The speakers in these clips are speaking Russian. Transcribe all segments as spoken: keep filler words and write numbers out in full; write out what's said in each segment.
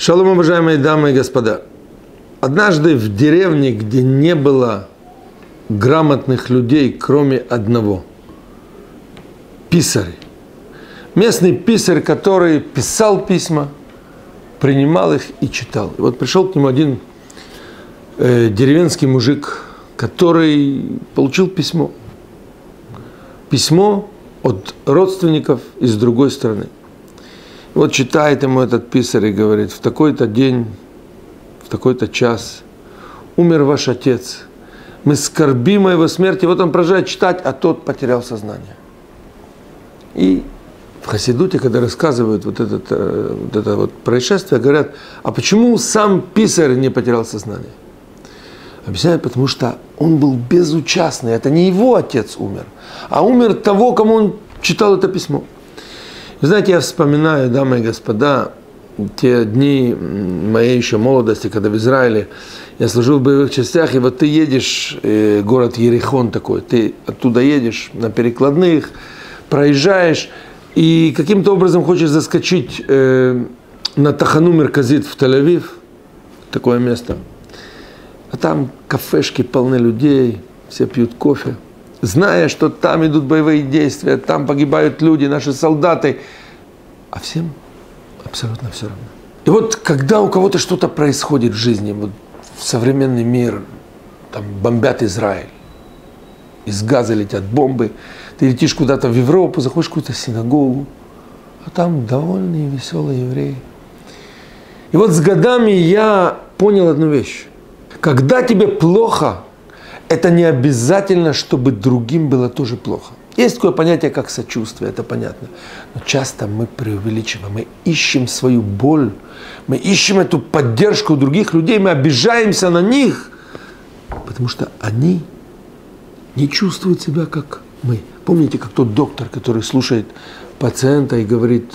Шалом, уважаемые дамы и господа. Однажды в деревне, где не было грамотных людей, кроме одного – писаря. Местный писарь, который писал письма, принимал их и читал. И вот пришел к нему один э, деревенский мужик, который получил письмо. Письмо от родственников из другой страны. И вот читает ему этот писарь и говорит: в такой-то день, в такой-то час умер ваш отец. Мы скорбим о его смерти. Вот он продолжает читать, а тот потерял сознание. И в Хасидуте, когда рассказывают вот, этот, вот это вот происшествие, говорят: а почему сам писарь не потерял сознание? Объясняют: потому что он был безучастный. Это не его отец умер, а умер того, кому он читал это письмо. Вы знаете, я вспоминаю, дамы и господа, те дни моей еще молодости, когда в Израиле я служил в боевых частях, и вот ты едешь, э, город Ерихон такой, ты оттуда едешь на перекладных, проезжаешь, и каким-то образом хочешь заскочить э, на Тахану Мерказит в Тель-Авив, такое место. А там кафешки полны людей, все пьют кофе, зная, что там идут боевые действия, там погибают люди, наши солдаты, а всем абсолютно все равно. И вот когда у кого-то что-то происходит в жизни, вот в современный мир, там бомбят Израиль, из Газа летят бомбы, ты летишь куда-то в Европу, заходишь в какую-то синагогу, а там довольные, веселые евреи. И вот с годами я понял одну вещь. Когда тебе плохо, это не обязательно, чтобы другим было тоже плохо. Есть такое понятие, как сочувствие, это понятно. Но часто мы преувеличиваем, мы ищем свою боль, мы ищем эту поддержку у других людей, мы обижаемся на них, потому что они не чувствуют себя, как мы. Помните, как тот доктор, который слушает пациента и говорит: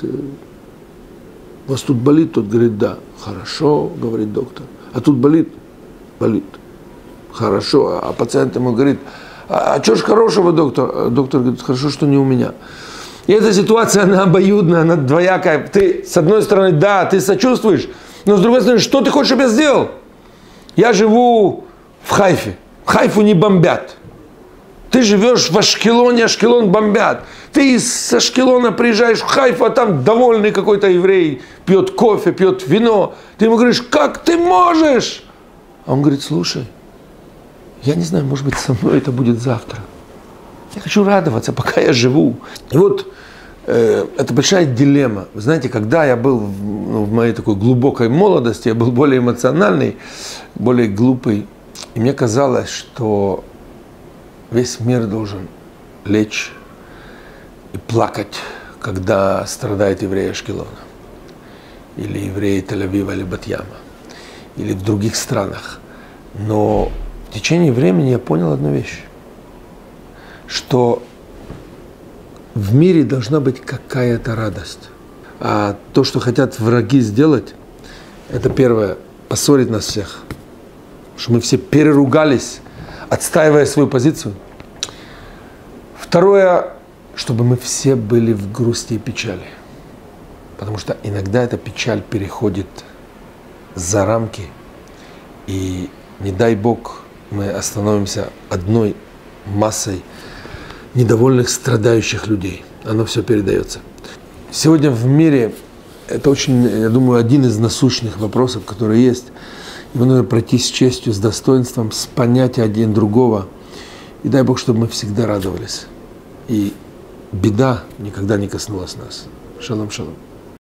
у вас тут болит? Тот говорит: да. Хорошо, говорит доктор. А тут болит? Болит. Хорошо. А пациент ему говорит: а, а что ж хорошего, доктор? Доктор говорит: хорошо, что не у меня. И эта ситуация, она обоюдная, она двоякая. Ты, с одной стороны, да, ты сочувствуешь, но с другой стороны, что ты хочешь, чтобы я сделал? Я живу в Хайфе. Хайфу не бомбят. Ты живешь в Ашкелоне, Ашкелон бомбят. Ты из Ашкелона приезжаешь в Хайфу, а там довольный какой-то еврей пьет кофе, пьет вино. Ты ему говоришь: как ты можешь? А он говорит: слушай, я не знаю, может быть, со мной это будет завтра. Я хочу радоваться, пока я живу. И вот э, это большая дилемма. Вы знаете, когда я был в, ну, в моей такой глубокой молодости, я был более эмоциональный, более глупый, и мне казалось, что весь мир должен лечь и плакать, когда страдает еврей Ашкелона, или еврей Тель-Авива, или Бат-Яма, или в других странах. Но в течение времени я понял одну вещь, что в мире должна быть какая-то радость. А то, что хотят враги сделать, это первое, поссорить нас всех. Что мы все переругались, отстаивая свою позицию. Второе, чтобы мы все были в грусти и печали. Потому что иногда эта печаль переходит за рамки, и не дай Бог мы остановимся одной массой недовольных, страдающих людей. Оно все передается. Сегодня в мире это очень, я думаю, один из насущных вопросов, которые есть. Его нужно пройти с честью, с достоинством, с понятием один другого. И дай Бог, чтобы мы всегда радовались. И беда никогда не коснулась нас. Шалом, шалом.